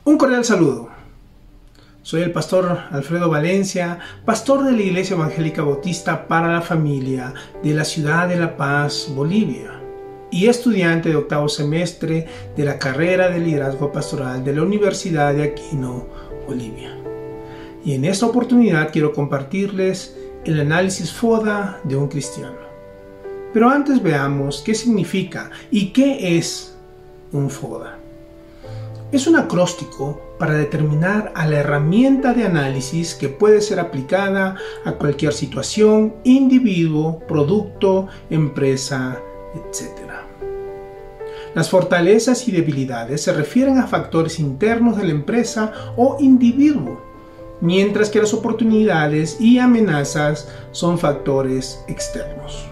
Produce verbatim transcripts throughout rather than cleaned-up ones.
Un cordial saludo. Soy el pastor Alfredo Valencia, pastor de la Iglesia Evangélica Bautista para la Familia de la ciudad de La Paz, Bolivia, y estudiante de octavo semestre de la carrera de liderazgo pastoral de la Universidad de Aquino, Bolivia. Y en esta oportunidad quiero compartirles el análisis FODA de un cristiano. Pero antes veamos qué significa y qué es un FODA. Es un acróstico para determinar a la herramienta de análisis que puede ser aplicada a cualquier situación, individuo, producto, empresa, etcétera. Las fortalezas y debilidades se refieren a factores internos de la empresa o individuo, mientras que las oportunidades y amenazas son factores externos.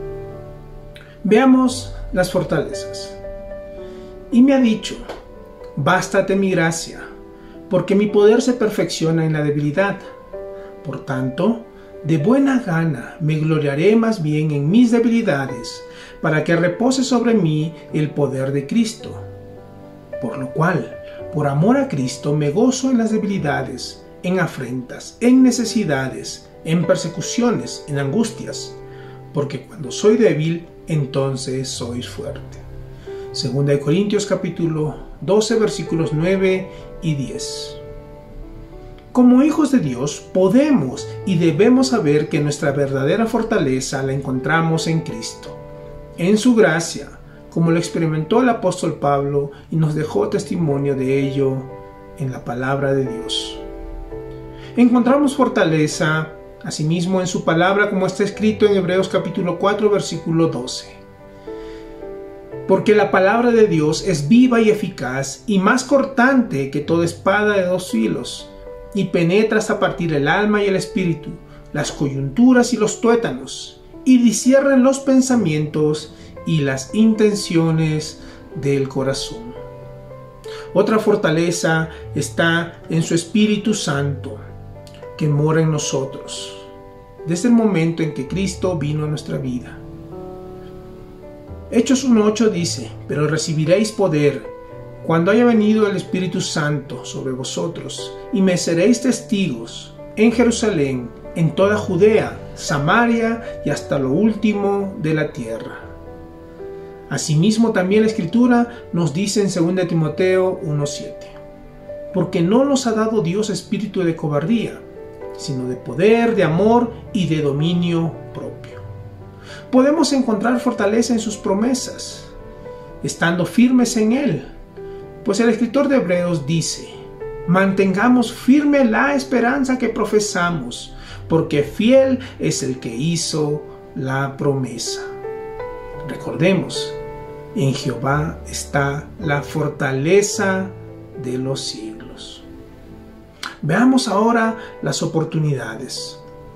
Veamos las fortalezas. Y me ha dicho: bástate mi gracia, porque mi poder se perfecciona en la debilidad. Por tanto, de buena gana me gloriaré más bien en mis debilidades, para que repose sobre mí el poder de Cristo. Por lo cual, por amor a Cristo, me gozo en las debilidades, en afrentas, en necesidades, en persecuciones, en angustias, porque cuando soy débil, entonces soy fuerte. Segunda de Corintios capítulo doce versículos nueve y diez. Como hijos de Dios podemos y debemos saber que nuestra verdadera fortaleza la encontramos en Cristo, en su gracia, como lo experimentó el apóstol Pablo y nos dejó testimonio de ello en la palabra de Dios. Encontramos fortaleza asimismo en su palabra, como está escrito en Hebreos capítulo cuatro versículo doce. Porque la palabra de Dios es viva y eficaz y más cortante que toda espada de dos filos, y penetra hasta partir el alma y el espíritu, las coyunturas y los tuétanos, y discierne los pensamientos y las intenciones del corazón. Otra fortaleza está en su Espíritu Santo, que mora en nosotros, desde el momento en que Cristo vino a nuestra vida. Hechos uno ocho dice: pero recibiréis poder cuando haya venido el Espíritu Santo sobre vosotros, y me seréis testigos en Jerusalén, en toda Judea, Samaria y hasta lo último de la tierra. Asimismo también la Escritura nos dice en segunda de Timoteo uno siete: porque no nos ha dado Dios espíritu de cobardía, sino de poder, de amor y de dominio propio. Podemos encontrar fortaleza en sus promesas, estando firmes en Él, pues el escritor de Hebreos dice: mantengamos firme la esperanza que profesamos, porque fiel es el que hizo la promesa. Recordemos, en Jehová está la fortaleza de los siglos. Veamos ahora las oportunidades.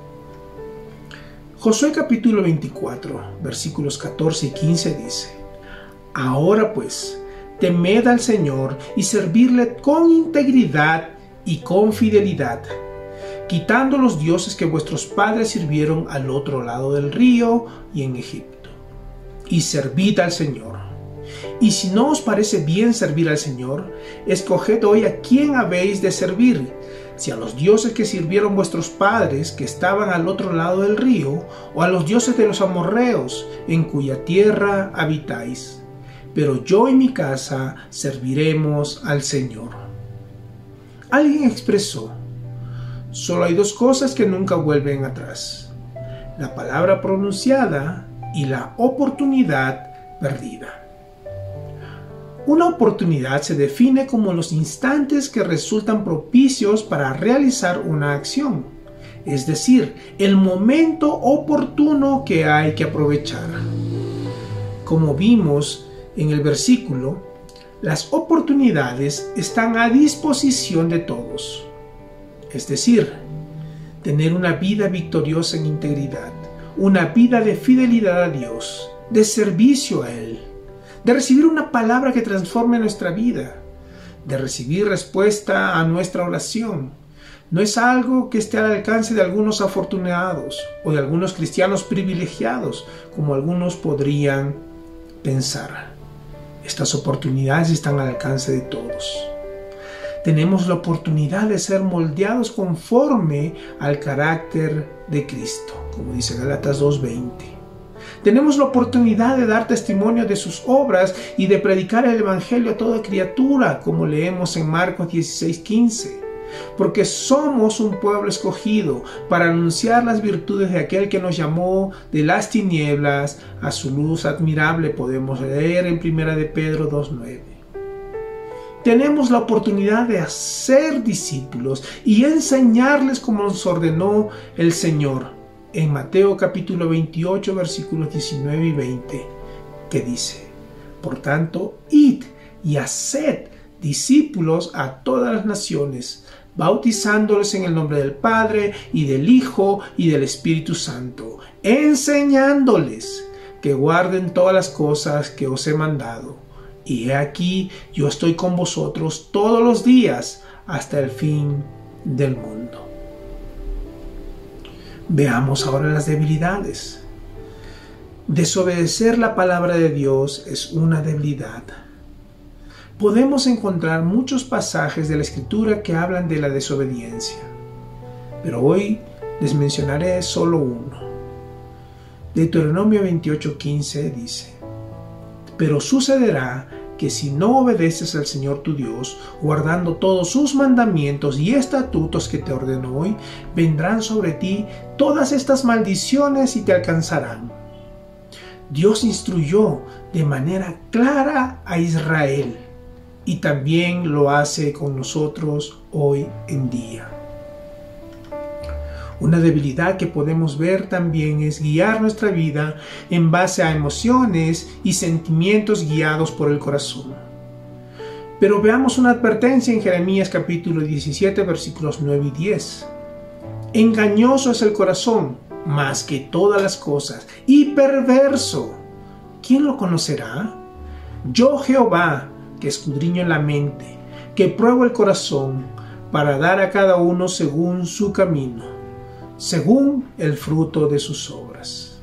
Josué capítulo veinticuatro, versículos catorce y quince dice: ahora pues, temed al Señor y servirle con integridad y con fidelidad, quitando los dioses que vuestros padres sirvieron al otro lado del río y en Egipto, y servid al Señor. Y si no os parece bien servir al Señor, escoged hoy a quién habéis de servir, si a los dioses que sirvieron vuestros padres que estaban al otro lado del río, o a los dioses de los amorreos en cuya tierra habitáis. Pero yo y mi casa serviremos al Señor. Alguien expresó: solo hay dos cosas que nunca vuelven atrás: la palabra pronunciada y la oportunidad perdida. Una oportunidad se define como los instantes que resultan propicios para realizar una acción, es decir, el momento oportuno que hay que aprovechar. Como vimos en el versículo, las oportunidades están a disposición de todos, es decir, tener una vida victoriosa en integridad, una vida de fidelidad a Dios, de servicio a Él, de recibir una palabra que transforme nuestra vida, de recibir respuesta a nuestra oración. No es algo que esté al alcance de algunos afortunados o de algunos cristianos privilegiados, como algunos podrían pensar. Estas oportunidades están al alcance de todos. Tenemos la oportunidad de ser moldeados conforme al carácter de Cristo, como dice Gálatas dos veinte. Tenemos la oportunidad de dar testimonio de sus obras y de predicar el Evangelio a toda criatura, como leemos en Marcos dieciséis quince. Porque somos un pueblo escogido para anunciar las virtudes de aquel que nos llamó de las tinieblas a su luz admirable, podemos leer en primera de Pedro dos nueve. Tenemos la oportunidad de hacer discípulos y enseñarles como nos ordenó el Señor en Mateo capítulo veintiocho versículos diecinueve y veinte, que dice: por tanto, id y haced discípulos a todas las naciones, bautizándoles en el nombre del Padre y del Hijo y del Espíritu Santo, enseñándoles que guarden todas las cosas que os he mandado. Y he aquí, yo estoy con vosotros todos los días hasta el fin del mundo. Veamos ahora las debilidades. Desobedecer la palabra de Dios es una debilidad. Podemos encontrar muchos pasajes de la Escritura que hablan de la desobediencia, pero hoy les mencionaré solo uno. Deuteronomio veintiocho quince dice: pero sucederá que si no obedeces al Señor tu Dios, guardando todos sus mandamientos y estatutos que te ordeno hoy, vendrán sobre ti todas estas maldiciones y te alcanzarán. Dios instruyó de manera clara a Israel, y también lo hace con nosotros hoy en día. Una debilidad que podemos ver también es guiar nuestra vida en base a emociones y sentimientos guiados por el corazón. Pero veamos una advertencia en Jeremías capítulo diecisiete versículos nueve y diez. Engañoso es el corazón más que todas las cosas y perverso. ¿Quién lo conocerá? Yo, Jehová, que escudriño la mente, que pruebo el corazón, para dar a cada uno según su camino, según el fruto de sus obras.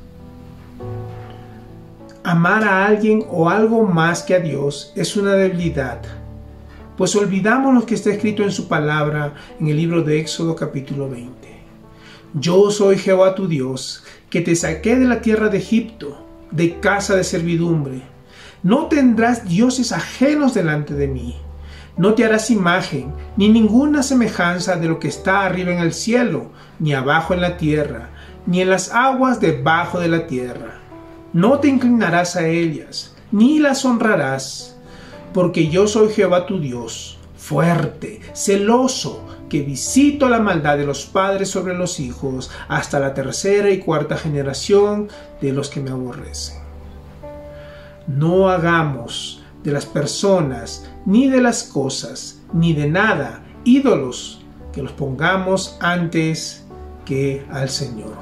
Amar a alguien o algo más que a Dios es una debilidad, pues olvidamos lo que está escrito en su palabra en el libro de Éxodo capítulo veinte. Yo soy Jehová tu Dios, que te saqué de la tierra de Egipto, de casa de servidumbre. No tendrás dioses ajenos delante de mí. No te harás imagen, ni ninguna semejanza de lo que está arriba en el cielo, ni abajo en la tierra, ni en las aguas debajo de la tierra. No te inclinarás a ellas, ni las honrarás, porque yo soy Jehová tu Dios, fuerte, celoso, que visito la maldad de los padres sobre los hijos, hasta la tercera y cuarta generación de los que me aborrecen. No hagamos de las personas, ni de las cosas, ni de nada, ídolos, que los pongamos antes que al Señor.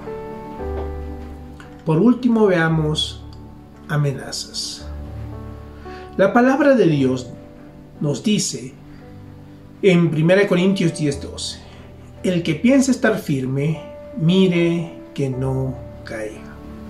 Por último, veamos amenazas. La palabra de Dios nos dice en primera Corintios diez doce: el que piense estar firme, mire que no caiga.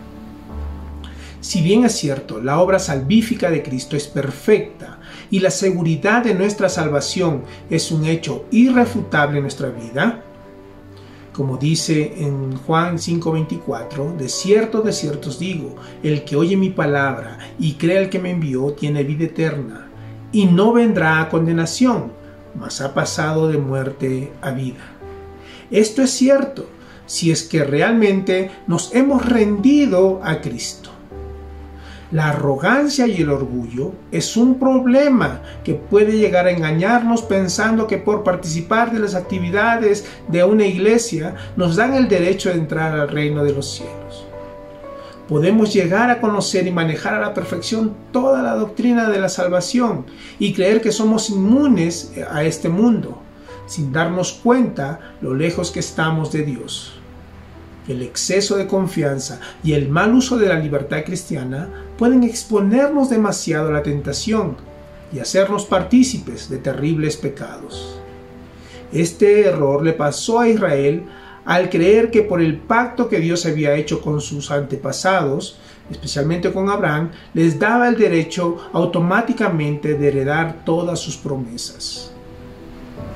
Si bien es cierto, la obra salvífica de Cristo es perfecta y la seguridad de nuestra salvación es un hecho irrefutable en nuestra vida, como dice en Juan cinco veinticuatro, de cierto, de cierto os digo, el que oye mi palabra y cree al que me envió tiene vida eterna, y no vendrá a condenación, mas ha pasado de muerte a vida. Esto es cierto si es que realmente nos hemos rendido a Cristo. La arrogancia y el orgullo es un problema que puede llegar a engañarnos pensando que por participar de las actividades de una iglesia nos dan el derecho de entrar al reino de los cielos. Podemos llegar a conocer y manejar a la perfección toda la doctrina de la salvación y creer que somos inmunes a este mundo, sin darnos cuenta lo lejos que estamos de Dios. El exceso de confianza y el mal uso de la libertad cristiana pueden exponernos demasiado a la tentación y hacernos partícipes de terribles pecados. Este error le pasó a Israel al creer que por el pacto que Dios había hecho con sus antepasados, especialmente con Abraham, les daba el derecho automáticamente de heredar todas sus promesas.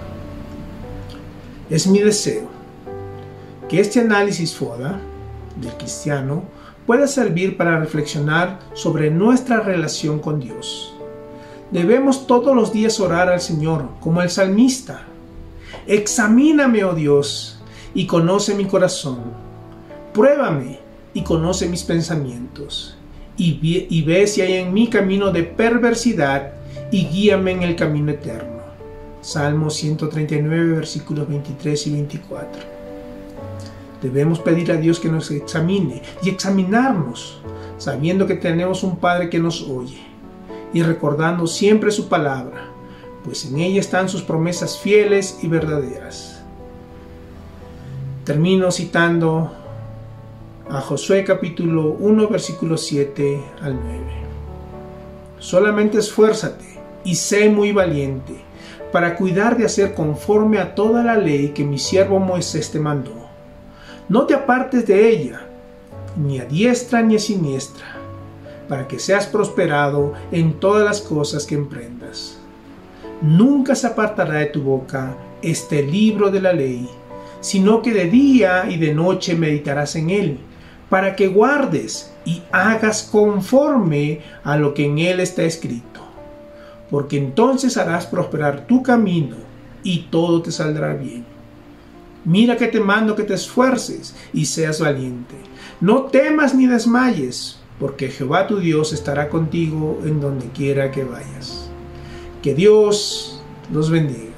Es mi deseo que este análisis FODA del cristiano pueda servir para reflexionar sobre nuestra relación con Dios. Debemos todos los días orar al Señor como el salmista. Examíname, oh Dios, y conoce mi corazón. Pruébame y conoce mis pensamientos. Y, vi, y ve si hay en mí camino de perversidad y guíame en el camino eterno. Salmo ciento treinta y nueve, versículos veintitrés y veinticuatro. Debemos pedir a Dios que nos examine y examinarnos, sabiendo que tenemos un Padre que nos oye y recordando siempre su palabra, pues en ella están sus promesas fieles y verdaderas. Termino citando a Josué capítulo uno, versículos siete al nueve. Solamente esfuérzate y sé muy valiente para cuidar de hacer conforme a toda la ley que mi siervo Moisés te mandó. No te apartes de ella, ni a diestra ni a siniestra, para que seas prosperado en todas las cosas que emprendas. Nunca se apartará de tu boca este libro de la ley, sino que de día y de noche meditarás en él, para que guardes y hagas conforme a lo que en él está escrito. Porque entonces harás prosperar tu camino y todo te saldrá bien. Mira que te mando que te esfuerces y seas valiente. No temas ni desmayes, porque Jehová tu Dios estará contigo en donde quiera que vayas. Que Dios los bendiga.